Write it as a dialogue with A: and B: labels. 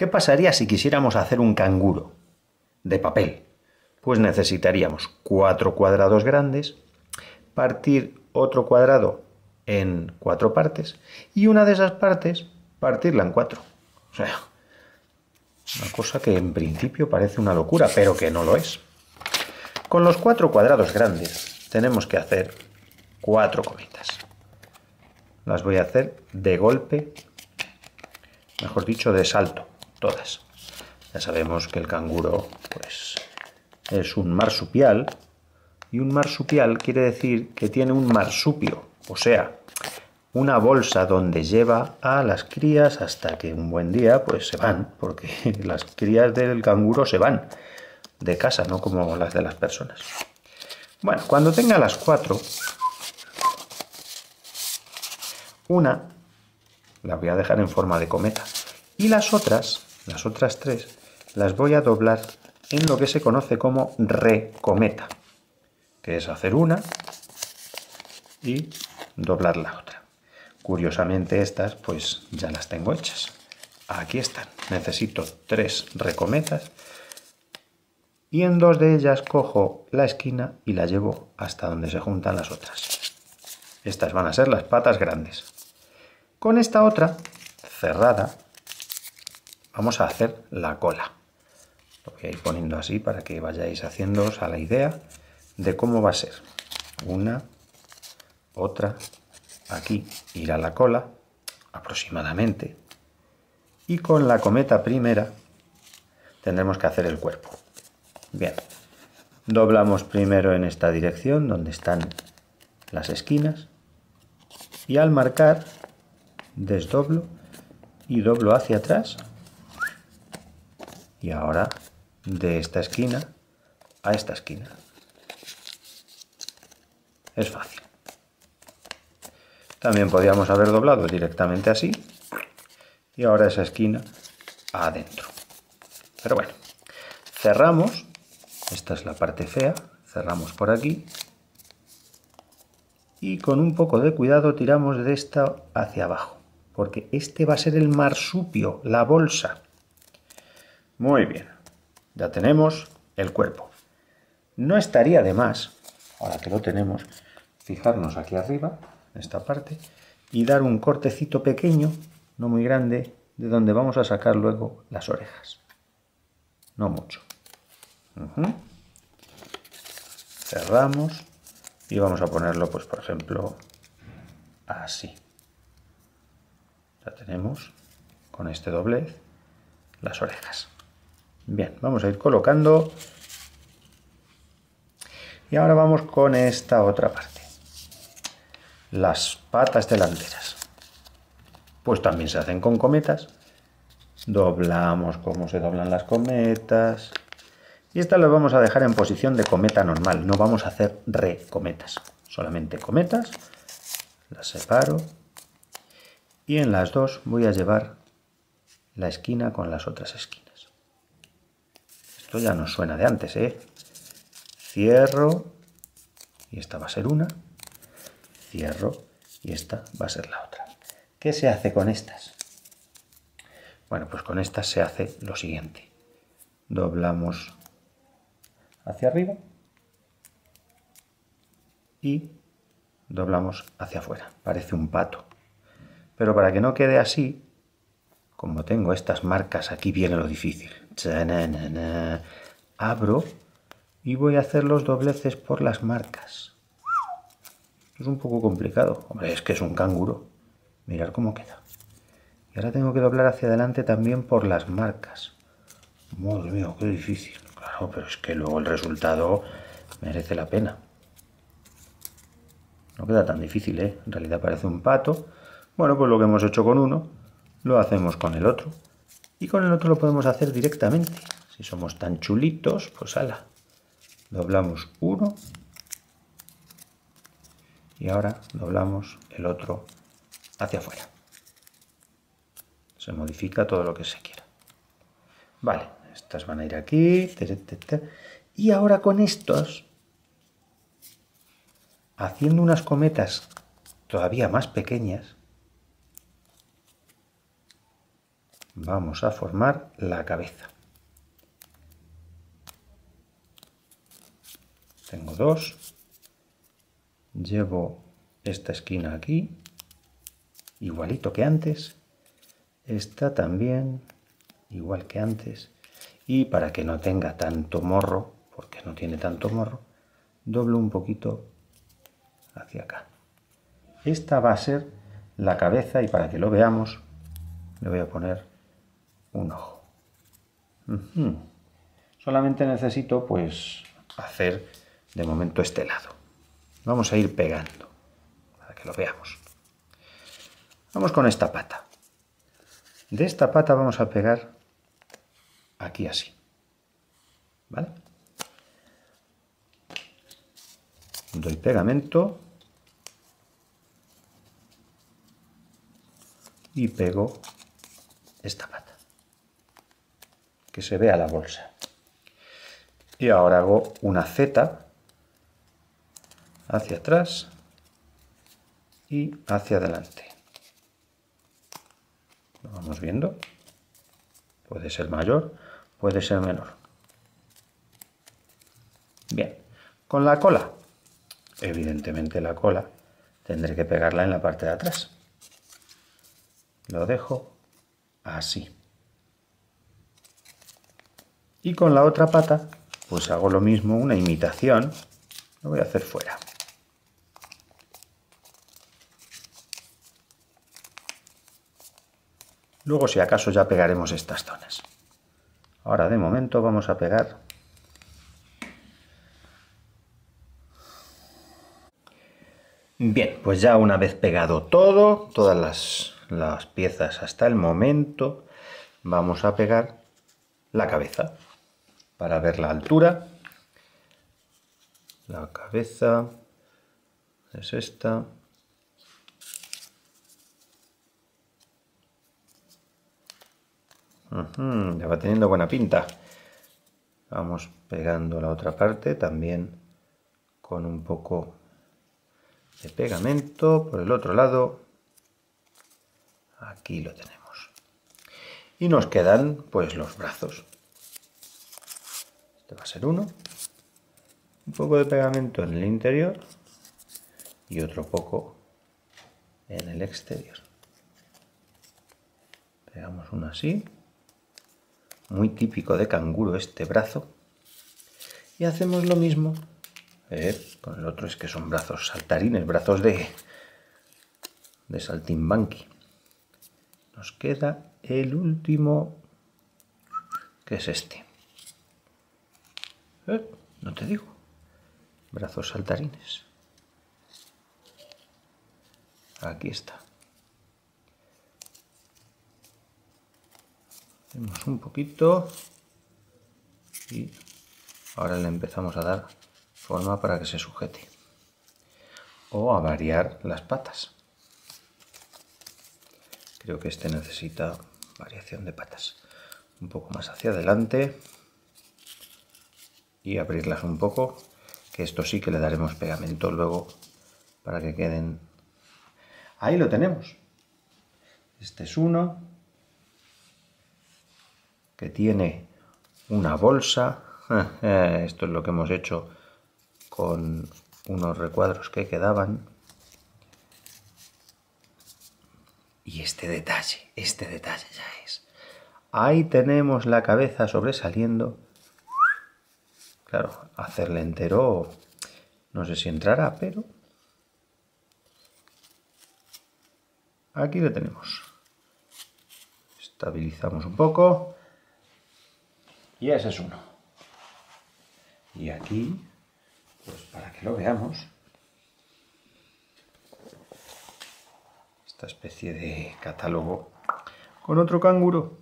A: ¿Qué pasaría si quisiéramos hacer un canguro de papel? Pues necesitaríamos 4 cuadrados grandes, partir otro cuadrado en 4 partes y una de esas partes partirla en 4. O sea, una cosa que en principio parece una locura, pero que no lo es. Con los 4 cuadrados grandes tenemos que hacer 4 cometas. Las voy a hacer de golpe, mejor dicho, de salto, todas. Ya sabemos que el canguro, pues, es un marsupial, y un marsupial quiere decir que tiene un marsupio, o sea, una bolsa donde lleva a las crías hasta que un buen día pues se van, porque las crías del canguro se van de casa, no como las de las personas. Bueno, cuando tenga las 4, una la voy a dejar en forma de cometa y las otras 3, las voy a doblar en lo que se conoce como recometa, que es hacer una y doblar la otra. Curiosamente estas pues ya las tengo hechas. Aquí están. Necesito 3 recometas y en 2 de ellas cojo la esquina y la llevo hasta donde se juntan las otras. Estas van a ser las patas grandes. Con esta otra cerrada vamos a hacer la cola. Lo voy a ir poniendo así para que vayáis haciéndoos a la idea de cómo va a ser. Una, otra, aquí irá la cola aproximadamente y con la cometa primera tendremos que hacer el cuerpo. Bien, doblamos primero en esta dirección donde están las esquinas y al marcar desdoblo y doblo hacia atrás y ahora de esta esquina a esta esquina. Es fácil. También podríamos haber doblado directamente así y ahora esa esquina adentro. Pero bueno, cerramos. Esta es la parte fea. Cerramos por aquí y con un poco de cuidado tiramos de esta hacia abajo, porque este va a ser el marsupio, la bolsa. Muy bien, ya tenemos el cuerpo. No estaría de más, ahora que lo tenemos, fijarnos aquí arriba, en esta parte, y dar un cortecito pequeño, no muy grande, de donde vamos a sacar luego las orejas. No mucho. Cerramos y vamos a ponerlo, pues por ejemplo, así. Ya tenemos con este doblez las orejas. Bien, vamos a ir colocando y ahora vamos con esta otra parte. Las patas delanteras. Pues también se hacen con cometas. Doblamos como se doblan las cometas. Y estas las vamos a dejar en posición de cometa normal. No vamos a hacer recometas. Solamente cometas. Las separo. Y en las dos voy a llevar la esquina con las otras esquinas. Esto ya nos suena de antes, ¿eh? Cierro. Y esta va a ser una. Cierro. Y esta va a ser la otra. ¿Qué se hace con estas? Bueno, pues con estas se hace lo siguiente. Doblamos hacia arriba y doblamos hacia afuera. Parece un pato. Pero para que no quede así, como tengo estas marcas, aquí viene lo difícil. Abro y voy a hacer los dobleces por las marcas. Es un poco complicado. Hombre, es que es un canguro. Mirad cómo queda. Y ahora tengo que doblar hacia adelante también por las marcas. Madre mía, qué difícil. Claro, pero es que luego el resultado merece la pena. No queda tan difícil, ¿eh? En realidad parece un pato. Bueno, pues lo que hemos hecho con uno, lo hacemos con el otro. Y con el otro lo podemos hacer directamente. Si somos tan chulitos, pues ala. Doblamos uno. Y ahora doblamos el otro hacia afuera. Se modifica todo lo que se quiera. Vale, estas van a ir aquí. Y ahora con estos, haciendo unas cometas todavía más pequeñas, vamos a formar la cabeza. Tengo dos. Llevo esta esquina aquí, igualito que antes. Esta también, igual que antes. Y para que no tenga tanto morro, porque no tiene tanto morro, doblo un poquito hacia acá. Esta va a ser la cabeza y para que lo veamos le voy a poner un ojo. Solamente necesito pues hacer de momento este lado. Vamos a ir pegando para que lo veamos. Vamos con esta pata. De esta pata vamos a pegar aquí así. ¿Vale? Doy pegamento y pego esta pata, que se vea la bolsa. Y ahora hago una Z hacia atrás y hacia adelante. Lo vamos viendo. Puede ser mayor, puede ser menor. Bien, con la cola. Evidentemente la cola tendré que pegarla en la parte de atrás. Lo dejo así. Y con la otra pata, pues hago lo mismo, una imitación. Lo voy a hacer fuera. Luego, si acaso, ya pegaremos estas zonas. Ahora, de momento, vamos a pegar bien, pues ya una vez pegado todo, todas las piezas hasta el momento, vamos a pegar la cabeza para ver la altura. La cabeza es esta. Ya va teniendo buena pinta. Vamos pegando la otra parte también con un poco de pegamento por el otro lado. Aquí lo tenemos. Y nos quedan pues los brazos. Este va a ser uno. Un poco de pegamento en el interior y otro poco en el exterior. Pegamos uno así. Muy típico de canguro este brazo. Y hacemos lo mismo con el otro. Es que son brazos saltarines, brazos de saltimbanqui. Nos queda el último, que es este. No te digo. Brazos saltarines. Aquí está. Hacemos un poquito y ahora le empezamos a dar forma para que se sujete. O a variar las patas. Creo que este necesita variación de patas. Un poco más hacia adelante y abrirlas un poco, que esto sí que le daremos pegamento luego para que queden. Ahí lo tenemos. Este es uno que tiene una bolsa. Esto es lo que hemos hecho con unos recuadros que quedaban. Y este detalle ya es. Ahí tenemos la cabeza sobresaliendo. Claro, hacerle entero no sé si entrará, pero aquí lo tenemos. Estabilizamos un poco. Y ese es uno. Y aquí, pues para que lo veamos, esta especie de catálogo con otro canguro.